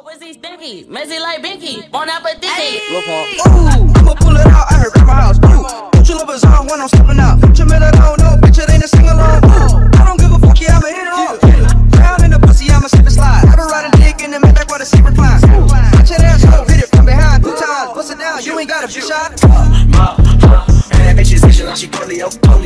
Pussy stinky, messy like Binky, bon appetit. I'ma pull it out, I heard grandma house. Put your lovers on when I'm stepping out. Jamila don't know, bitch, it ain't a sing along. I don't give a fuck, yeah, I'ma hit it all. Down in the pussy, I'ma slip and slide. I been riding dick in the mid, like what a secret climb. Watch that ass go, hit it from behind. 2 times, bust it down, you ain't gotta be shot. And that bitch is itching like she polio.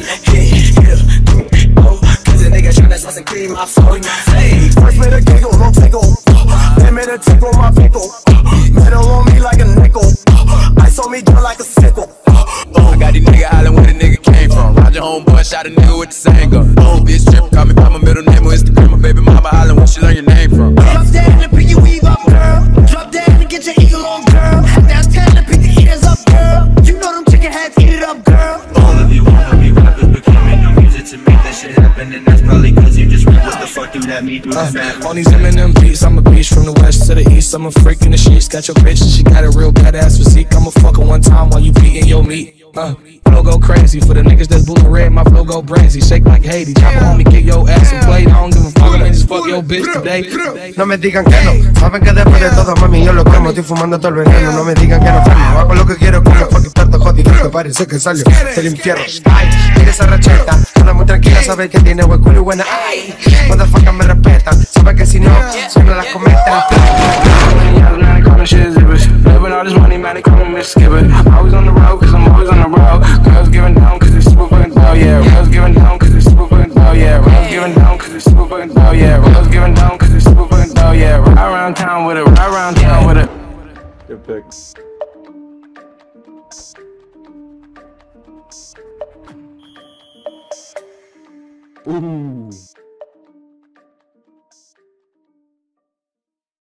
Cause a nigga tryna sauce and cream my phone. First made a giggle, no tickle. Then made a tickle my pickle. Metal on me like a nickel. Ice on me just like a sickle. I got these niggas hollering where the nigga came from. Roger homeboy shot a nigga with the same gun. Oh, bitch trip, call me by my middle name on Instagram. My baby mama hollering where she learn your name from. Drop down and pick your weave up, girl. Drop down and get your eagle on, girl. Down 10 and pick the eaters up, girl. You know them chicken heads eat it up, girl. All of you wanna be rappers, but can't make no music to make that shit happen. And that's probably cause you just rap. What the fuck do that mean? On these Eminem beats, I'm a beast from the west to the east. I'm a freak in the sheets. Got your bitch and she got a real badass physique. I'ma fuck her one time while you beating your meat. Flow go crazy for the niggas that's blue and red. My flow go brazy, shake like Haiti. Chop on me, kick your ass and play. I don't give a fuck, I just fuck your bitch today. No me digan que no, saben que después de todo, mami, yo lo quemo. Estoy fumando todo el veneno, no me digan que no freno. Hago lo que quiero con el fucking plato jodido, que parece que salió del infierno. Ay, mira esa racheta, anda muy tranquila, sabe que tiene buen culo y buena. Ay, motherfuckers me respetan, sabe que si no, suena las cometas. Living all this money, man, they call me Miss Skipper. Always on the road, cause I'm always on the road. Girls giving down, cause they super fucking dull, yeah. Girls giving down, cause they super fucking dull, yeah. Girls giving down, cause they super fucking dull, yeah. Girls giving down, cause they super fucking dull, yeah. Ride around town with it, ride around town with it. Good picks. Ooh.